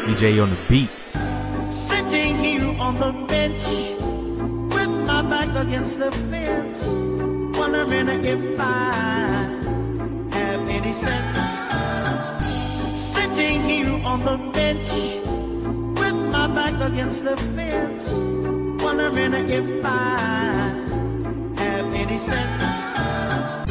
EJ on the beat. Sitting here on the bench with my back against the fence, wondering if I have any sense. Sitting here on the bench with my back against the fence, wondering if I have any sense.